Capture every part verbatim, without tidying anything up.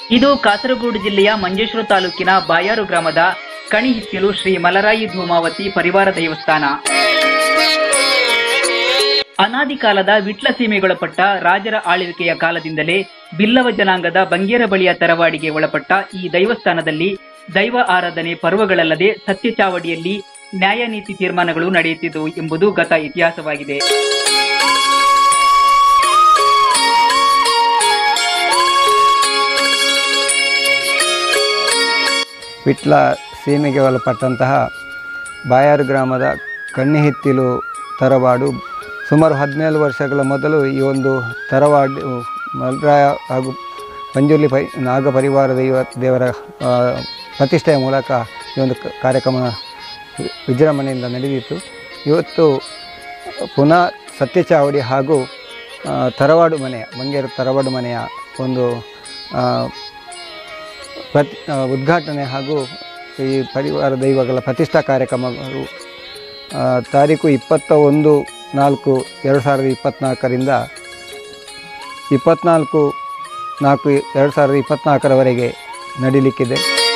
ಇದು ಕಾಸರಗೋಡು ಜಿಲ್ಲೆಯ ಮಂಜೇಶ್ವರ ತಾಲೂಕಿನ ಬಾಯಾರು ಗ್ರಾಮದ ಕಣಿಹಿತ್ತಿಲು ಶ್ರೀ ಮಲರಾಯಿ ಧೂಮಾವತಿ ಪರಿವಾರ ದೇವಸ್ಥಾನ. ಅನಾದಿ ಕಾಲದ ವಿಟ್ಲ ಸೀಮೆಗೊಳಪಟ್ಟ ರಾಜರ ಆಳ್ವಿಕೆಯ ಕಾಲದಿಂದಲೇ ಬಿಲ್ಲವ ಜನಾಂಗದ ಬಂಗೇರ ಬಳಿಯ ತರವಾಡಿಗೆ ಒಳಪಟ್ಟ ಈ ದೇವಸ್ಥಾನದಲ್ಲಿ ದೈವ ಆರಾಧನೆ ಪರ್ವಗಳಲ್ಲದೆ ಸತ್ಯ ಚಾವಡಿಯಲ್ಲಿ ನ್ಯಾಯ ನೀತಿ ತೀರ್ಮಾನಗಳು ನಡೆಯುತ್ತಿದ್ದವು ಎಂಬುದು ಗತ ಇತಿಹಾಸವಾಗಿದೆ. ವಿಟ್ಲ ಸೀಮೆಗೆ ಒಳಪಟ್ಟಂತಹ ಬಾಯಾರು ಗ್ರಾಮದ ಕಣ್ಣಿಹಿತ್ತಿಲು ತರವಾಡು ಸುಮಾರು ಹದಿನೇಳು ವರ್ಷಗಳ ಮೊದಲು ಈ ಒಂದು ತರವಾಡು ಮಲರಾಯ ಹಾಗೂ ಪಂಜುರ್ಲಿ ಪರಿ ನಾಗ ಪರಿವಾರ ದೈವ ದೇವರ ಪ್ರತಿಷ್ಠೆಯ ಮೂಲಕ ಈ ಒಂದು ಕಾರ್ಯಕ್ರಮ ವಿಜೃಂಭಣೆಯಿಂದ ನಡೆದಿತ್ತು. ಇವತ್ತು ಪುನಃ ಸತ್ಯ ಚಾವಡಿ ಹಾಗೂ ತರವಾಡು ಮನೆಯ ಬಂಗೇರು ತರವಾಡು ಮನೆಯ ಒಂದು ಪ್ರತಿ ಉದ್ಘಾಟನೆ ಹಾಗೂ ಈ ಪರಿವಾರ ದೈವಗಳ ಪ್ರತಿಷ್ಠಾ ಕಾರ್ಯಕ್ರಮಗಳು ತಾರೀಕು ಇಪ್ಪತ್ತ ಒಂದು ನಾಲ್ಕು ಎರಡು ಸಾವಿರದ ಇಪ್ಪತ್ತ್ನಾಲ್ಕರಿಂದ ಇಪ್ಪತ್ತ್ನಾಲ್ಕು ನಾಲ್ಕು ಎರಡು ಸಾವಿರದ ಇಪ್ಪತ್ತ್ನಾಲ್ಕರವರೆಗೆ ನಡೀಲಿಕ್ಕಿದೆ.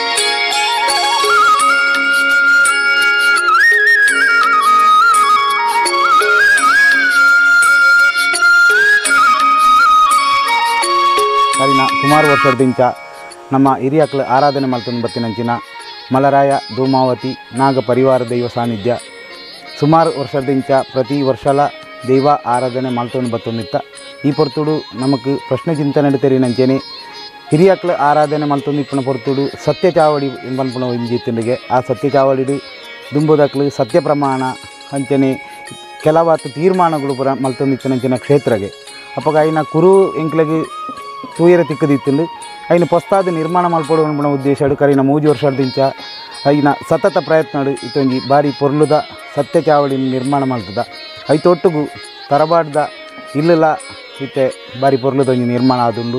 ಸರಿನಾ ಸುಮಾರು ವರ್ಷದಿಂದ ನಮ್ಮ ಹಿರಿಯಕ್ಕಳು ಆರಾಧನೆ ಮಲ್ತೊಂದು ಬತ್ತಿನಂಚಿನ ಮಲರಾಯ ಧೂಮಾವತಿ ನಾಗ ಪರಿವಾರ ದೈವ ಸಾನ್ನಿಧ್ಯ ಸುಮಾರು ವರ್ಷದಿಂದ ಪ್ರತಿ ವರ್ಷಲ ದೈವ ಆರಾಧನೆ ಮಲ್ತೊಂದು ಬತ್ತೊಂದಿತ್ತ ಈ ಪೊರ್ತುಡು ನಮಕ್ ಪ್ರಶ್ನೆ ಚಿಂತನೆ ನಡೀತೇರಿನಂಚೇನೆ ಹಿರಿಯಕ್ಕಳು ಆರಾಧನೆ ಮಲ್ತೊಂದಿಪ್ಪನ ಪೊರ್ತುಡು ಸತ್ಯ ಚಾವಡಿ ಎಂಬನ್ಪುಣ ಇಂಜಿತ್ತಿಂಡಿಗೆ ಆ ಸತ್ಯ ಚಾವಡಿ ದುಂಬುದಕ್ಲು ಸತ್ಯ ಪ್ರಮಾಣ ಅಂಚನೆ ಕೆಲವತ್ತು ತೀರ್ಮಾನಗಳು ಪುರ ಮಲ್ತೊಂದಿತ್ತಿನಂಚಿನ ಕ್ಷೇತ್ರಗೆ ಅಪ್ಪಗ ಐನ ಕುರು ಎಂಕ್ಲೆಗೆ ತೂಯರ ತಿಕ್ಕದಿತ್ತಂಡು ಐನ ಹೊಸ್ತಾದ ನಿರ್ಮಾಣ ಮಲ್ಪಡು ಅನ್ಪಣ ಉದ್ದೇಶ ಕರಿನ ಮೂಜು ವರ್ಷದಿಂದ ಐನ ಸತತ ಪ್ರಯತ್ನ ಇತ್ತೊಂಜಿ ಬಾರಿ ಪೊರ್ಲುದ ಸತ್ಯ ಚಾವಡಿ ನಿರ್ಮಾಣ ಮಾಡ್ತದ ಐತೊಟ್ಟಿಗೂ ತರಬಾಡ್ದ ಇಲ್ಲಲ್ಲ ಇತ್ತೆ ಬಾರಿ ಪೊರ್ಲುದೊಂಜಿ ನಿರ್ಮಾಣ ಆದುಂಡು.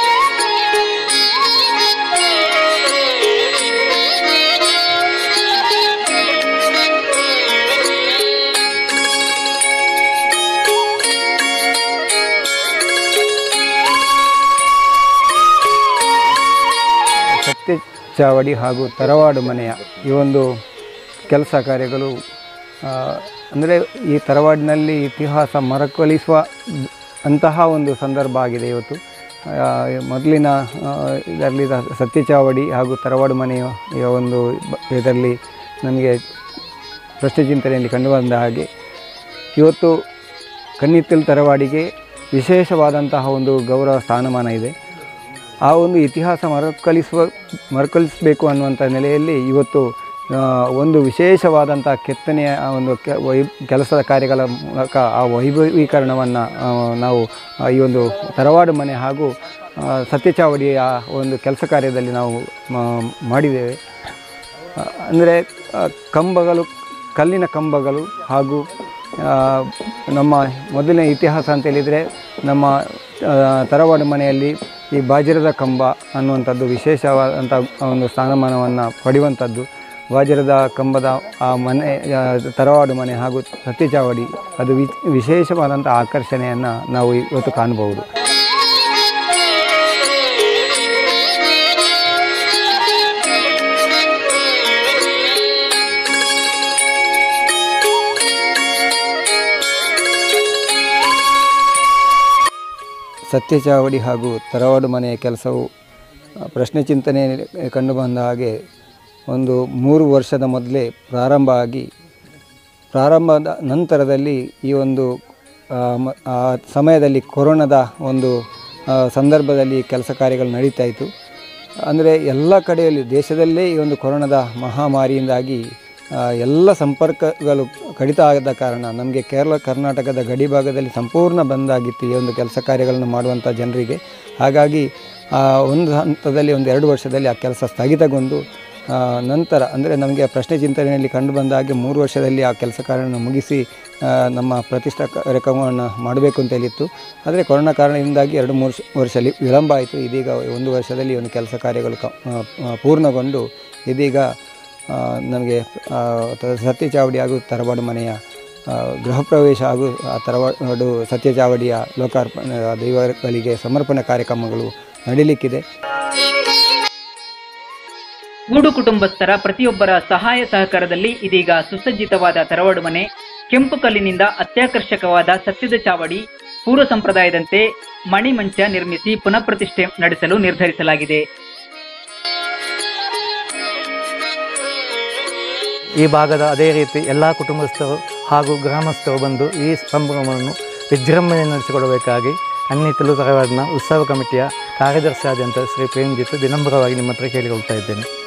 ಸತ್ಯ ಚಾವಡಿ ಹಾಗೂ ತರವಾಡು ಮನೆಯ ಈ ಒಂದು ಕೆಲಸ ಕಾರ್ಯಗಳು ಅಂದರೆ ಈ ತರವಾಡಿನಲ್ಲಿ ಇತಿಹಾಸ ಮರುಕಳಿಸುವ ಅಂತಹ ಒಂದು ಸಂದರ್ಭ ಆಗಿದೆ ಇವತ್ತು. ಮೊದಲಿನ ಇದರಲ್ಲಿ ಸತ್ಯ ಚಾವಡಿ ಹಾಗೂ ತರವಾಡು ಮನೆಯ ಒಂದು ಇದರಲ್ಲಿ ನಮಗೆ ಪ್ರಶ್ನೆ ಚಿಂತನೆಯಲ್ಲಿ ಕಂಡುಬಂದ ಹಾಗೆ ಇವತ್ತು ಕಣ್ಣಿತ್ತಿಲು ತರವಾಡಿಗೆ ವಿಶೇಷವಾದಂತಹ ಒಂದು ಗೌರವ ಸ್ಥಾನಮಾನ ಇದೆ. ಆ ಒಂದು ಇತಿಹಾಸ ಮರುಕಳಿಸುವ ಮರುಕಳಿಸಬೇಕು ಅನ್ನುವಂಥ ನೆಲೆಯಲ್ಲಿ ಇವತ್ತು ಒಂದು ವಿಶೇಷವಾದಂಥ ಕೆತ್ತನೆಯ ಒಂದು ಕೆ ವೈ ಕೆಲಸದ ಕಾರ್ಯಗಳ ಮೂಲಕ ಆ ವೈಭವೀಕರಣವನ್ನು ನಾವು ಈ ಒಂದು ತರವಾಡು ಮನೆ ಹಾಗೂ ಸತ್ಯ ಚಾವಡಿಯ ಒಂದು ಕೆಲಸ ಕಾರ್ಯದಲ್ಲಿ ನಾವು ಮಾಡಿದ್ದೇವೆ. ಅಂದರೆ ಕಂಬಗಳು ಕಲ್ಲಿನ ಕಂಬಗಳು ಹಾಗೂ ನಮ್ಮ ಮೊದಲಿನ ಇತಿಹಾಸ ಅಂತ ಹೇಳಿದರೆ ನಮ್ಮ ತರವಾಡು ಮನೆಯಲ್ಲಿ ಈ ಬಾಜಿರದ ಕಂಬ ಅನ್ನುವಂಥದ್ದು ವಿಶೇಷವಾದಂಥ ಒಂದು ಸ್ಥಾನಮಾನವನ್ನು ಪಡೆಯುವಂಥದ್ದು. ಬಾಜಿರದ ಕಂಬದ ಆ ಮನೆ ತರವಾಡು ಮನೆ ಹಾಗೂ ಸತ್ಯ ಚಾವಡಿ ಅದು ವಿ ವಿಶೇಷವಾದಂಥ ಆಕರ್ಷಣೆಯನ್ನು ನಾವು ಇವತ್ತು ಕಾಣಬಹುದು. ಸತ್ಯ ಚಾವಡಿ ಹಾಗೂ ತರವಾಡು ಮನೆಯ ಕೆಲಸವು ಪ್ರಶ್ನೆ ಚಿಂತನೆ ಕಂಡುಬಂದ ಹಾಗೆ ಒಂದು ಮೂರು ವರ್ಷದ ಮೊದಲೇ ಪ್ರಾರಂಭ ಆಗಿ ಪ್ರಾರಂಭದ ನಂತರದಲ್ಲಿ ಈ ಒಂದು ಆ ಸಮಯದಲ್ಲಿ ಕೊರೋನಾದ ಒಂದು ಸಂದರ್ಭದಲ್ಲಿ ಕೆಲಸ ಕಾರ್ಯಗಳು ನಡೀತಾ ಇತ್ತು. ಅಂದರೆ ಎಲ್ಲ ಕಡೆಯಲ್ಲಿ ದೇಶದಲ್ಲೇ ಈ ಒಂದು ಕೊರೋನಾದ ಮಹಾಮಾರಿಯಿಂದಾಗಿ ಎಲ್ಲ ಸಂಪರ್ಕಗಳು ಕಡಿತ ಆದ ಕಾರಣ ನಮಗೆ ಕೇರಳ ಕರ್ನಾಟಕದ ಗಡಿ ಭಾಗದಲ್ಲಿ ಸಂಪೂರ್ಣ ಬಂದಾಗಿತ್ತು ಈ ಒಂದು ಕೆಲಸ ಕಾರ್ಯಗಳನ್ನು ಮಾಡುವಂಥ ಜನರಿಗೆ. ಹಾಗಾಗಿ ಒಂದು ಹಂತದಲ್ಲಿ ಒಂದು ಎರಡು ವರ್ಷದಲ್ಲಿ ಆ ಕೆಲಸ ಸ್ಥಗಿತಗೊಂಡು ನಂತರ ಅಂದರೆ ನಮಗೆ ಪ್ರಶ್ನೆ ಚಿಂತನೆಯಲ್ಲಿ ಕಂಡು ಬಂದ ಹಾಗೆ ಮೂರು ವರ್ಷದಲ್ಲಿ ಆ ಕೆಲಸ ಕಾರ್ಯವನ್ನು ಮುಗಿಸಿ ನಮ್ಮ ಪ್ರತಿಷ್ಠಾ ಕಾರ್ಯಕ್ರಮವನ್ನು ಮಾಡಬೇಕು ಅಂತ ಹೇಳಿತ್ತು. ಆದರೆ ಕೊರೋನಾ ಕಾರಣದಿಂದಾಗಿ ಎರಡು ಮೂರು ವರ್ಷ ವಿಳಂಬ ಆಯಿತು. ಇದೀಗ ಒಂದು ವರ್ಷದಲ್ಲಿ ಒಂದು ಕೆಲಸ ಕಾರ್ಯಗಳು ಕ ಪೂರ್ಣಗೊಂಡು ಇದೀಗ ನಮಗೆ ಸತ್ಯ ಚಾವಡಿ ಹಾಗೂ ತರವಾಡು ಮನೆಯ ಗೃಹ ಪ್ರವೇಶ ಹಾಗೂ ಆ ತರವಾಡು ಸತ್ಯ ಚಾವಡಿಯ ಲೋಕಾರ್ಪಣೆ ದೈವಗಳಿಗೆ ಸಮರ್ಪಣೆ ಕಾರ್ಯಕ್ರಮಗಳು ನಡೀಲಿಕ್ಕಿದೆ. ಕೂಡು ಕುಟುಂಬಸ್ಥರ ಪ್ರತಿಯೊಬ್ಬರ ಸಹಾಯ ಸಹಕಾರದಲ್ಲಿ ಇದೀಗ ಸುಸಜ್ಜಿತವಾದ ತರವಾಡು ಮನೆ, ಕೆಂಪು ಕಲ್ಲಿನಿಂದ ಅತ್ಯಾಕರ್ಷಕವಾದ ಸತ್ಯದ ಚಾವಡಿ, ಪೂರ್ವ ಸಂಪ್ರದಾಯದಂತೆ ಮಣಿಮಂಚ ನಿರ್ಮಿಸಿ ಪುನಃ ಪ್ರತಿಷ್ಠೆ ನಡೆಸಲು ನಿರ್ಧರಿಸಲಾಗಿದೆ. ಈ ಭಾಗದ ಅದೇ ರೀತಿ ಎಲ್ಲ ಕುಟುಂಬಸ್ಥರು ಹಾಗೂ ಗ್ರಾಮಸ್ಥರು ಬಂದು ಈ ಸಂಭ್ರಮವನ್ನು ವಿಜೃಂಭಣೆ ನಡೆಸಿಕೊಡಬೇಕಾಗಿ ಅನ್ನಿತಲು ತರವಾಡಿನ ಉತ್ಸವ ಕಮಿಟಿಯ ಕಾರ್ಯದರ್ಶಿಯಾದಂಥ ಶ್ರೀ ಪ್ರೇಮ್ಜಿತ್ ವಿನಮ್ರವಾಗಿ ನಿಮ್ಮ ಹತ್ರ ಕೇಳಿಕೊಳ್ತಾ ಇದ್ದೇನೆ.